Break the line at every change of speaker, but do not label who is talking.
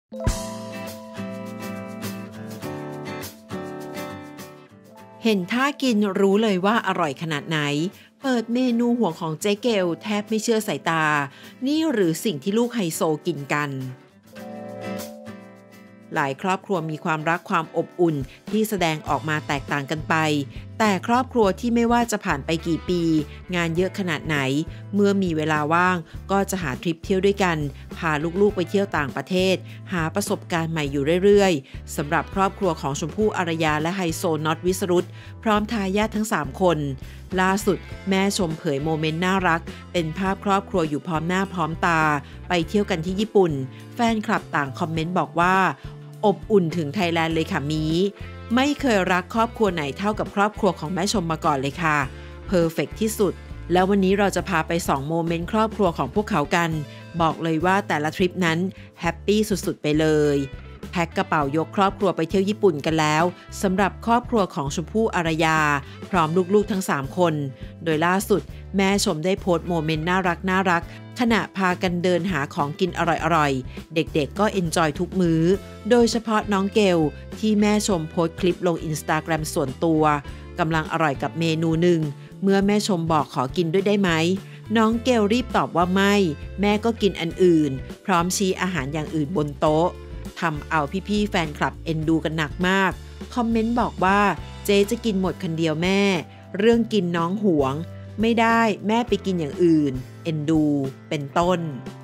เห็นท่ากินรู้เลยว่าอร่อยขนาดไหนเปิดเมนูห่วงของเจ๊เกลแทบไม่เชื่อสายตานี่หรือสิ่งที่ลูกไฮโซกินกันหลายครอบครัวมีความรักความอบอุ่นที่แสดงออกมาแตกต่างกันไปแต่ครอบครัวที่ไม่ว่าจะผ่านไปกี่ปีงานเยอะขนาดไหนเมื่อมีเวลาว่างก็จะหาทริปเที่ยวด้วยกันพาลูกๆไปเที่ยวต่างประเทศหาประสบการณ์ใหม่อยู่เรื่อยๆสำหรับครอบครัวของชมพู่อารยาและไฮโซน็อตวิสรุตพร้อมทายาททั้ง3คนล่าสุดแม่ชมเผยโมเมนต์น่ารักเป็นภาพครอบครัวอยู่พร้อมหน้าพร้อมตาไปเที่ยวกันที่ญี่ปุ่นแฟนคลับต่างคอมเมนต์บอกว่าอบอุ่นถึงไทยแลนด์เลยค่ะมีไม่เคยรักครอบครัวไหนเท่ากับครอบครัวของแม่ชมมาก่อนเลยค่ะเพอร์เฟกที่สุดแล้ววันนี้เราจะพาไป2โมเมนต์ครอบครัวของพวกเขากันบอกเลยว่าแต่ละทริปนั้นแฮปปี้สุดๆไปเลยแพ็คกระเป๋ายกครอบครัวไปเที่ยวญี่ปุ่นกันแล้วสำหรับครอบครัวของชมพู่อารยาพร้อมลูกๆทั้ง3คนโดยล่าสุดแม่ชมได้โพสต์โมเมนต์น่ารักขณะพากันเดินหาของกินอร่อยๆเด็กๆก็เอนจอยทุกมื้อโดยเฉพาะน้องเกลที่แม่ชมโพสต์คลิปลง Instagram ส่วนตัวกำลังอร่อยกับเมนูหนึ่งเมื่อแม่ชมบอกขอกินด้วยได้ไหมน้องเกลรีบตอบว่าไม่แม่ก็กินอันอื่นพร้อมชี้อาหารอย่างอื่นบนโต๊ะทำเอาพี่ๆแฟนคลับเอ็นดูกันหนักมากคอมเมนต์บอกว่าเจ๊จะกินหมดคนเดียวแม่เรื่องกินน้องหวงไม่ได้แม่ไปกินอย่างอื่นเอ็นดูเป็นต้น